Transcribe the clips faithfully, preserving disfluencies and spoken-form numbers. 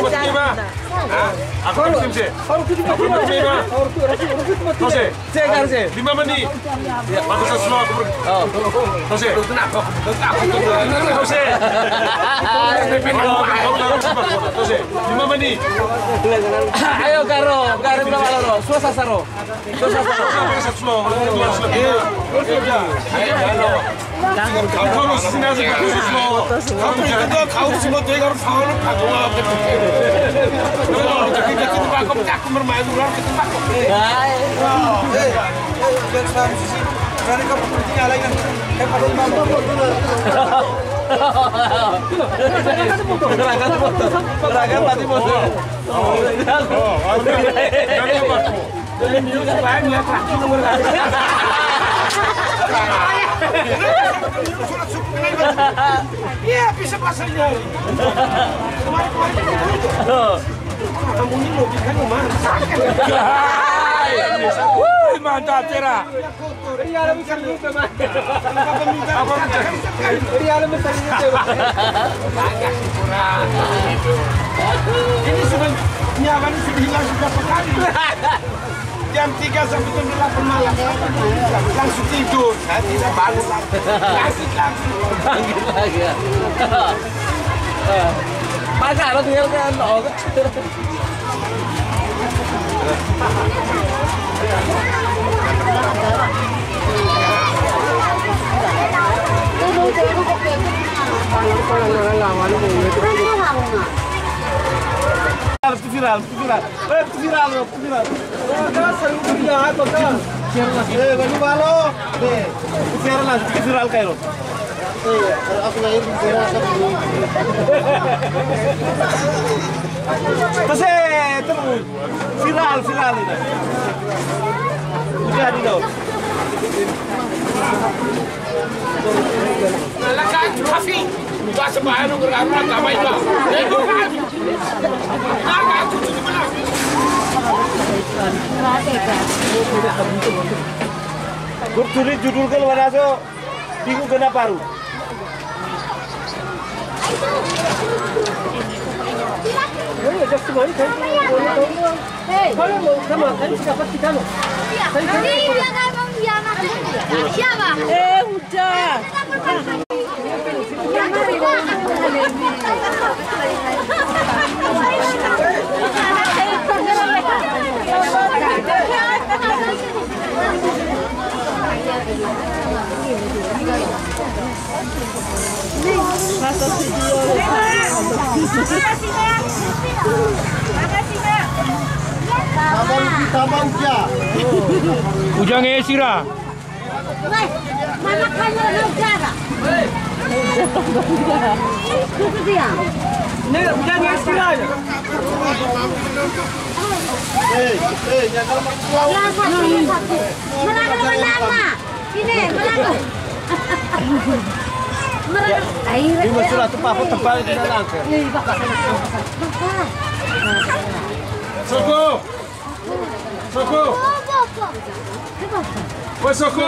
Terima. Aku tim sih. Aku terima. Tose. Cekar sih. Lima menit. Bagus slow aku. Oh. Tose. Kenapa? Tose. Tose. Lima menit. Ayo Karo, Karo berapa loro? Suasa saro. Suasa saro. Bagus slow. Kamu sini aja bagus slow. Kamu jangan kau semua tuh harus tahu lu pakai apa. Kalau kita kita pakai pakai bermain ular kita pakai. Hai. Eh, biar sama sisi. Berani kau penting alai kan. Kayak pada mampu dulu. Gerakan foto. Gerakan pasti foto. Oh, ada. Jangan lupa. Ini juga banyak lagi nomor. Iya, bisa pasarnya. Kemarin-kemarin kamu ini mau bikin rumah. Wuh, mantap Tera. Iya, lebih seru teman. Apa Iya, lebih seru teman. Banyak kurang. Ini sudah nyaman sudah hilang sudah sekali. Jam tiga sampai jam delapan malam langsung tidur, saya tidak bangun lagi, langsung langsung Bangkit lagi ya. Maka lo tinggal kan, oh. Harus viral, viral, eh viral, viral. Ada seru dia, betul. Eh, baru balo, eh, viral lah, viral kayak lo. Eh, aku lahir di daerah satu. Terus eh, terus viral, viral itu. Udah di dong. Nalakan kafi, buka sebahan berkamera kamai itu. Eh, bukan. Naga aku tu mana? Gue tulis judul ke luar aso, bingung kena paru. Eh, udah. Ujang eh sirah. Mana kamu negara? Itu dia. Ini bukan istilah. Eh, eh, jangan keluar. Mereka mana? Ini mereka. Mereka air. Ini masalah tempat apa tempat di dalam. Ini bapak. Bapak. Soko. Soko. Wes Soko.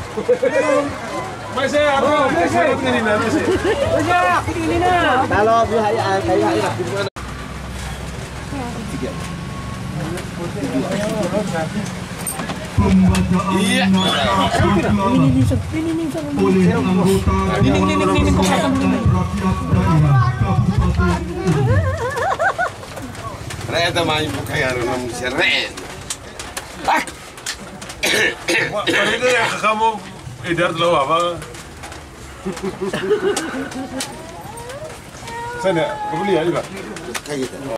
Mas saya apa? Saya begini nah, Mas. Ya, ini nah. Kalau biaya kayak ini gimana? Iya. Oleh anggota Ternyata main buka yang enam seren. Ah. Itu ya kamu edar dulu apa? Saya nggak beli ya juga. Kayak gitu.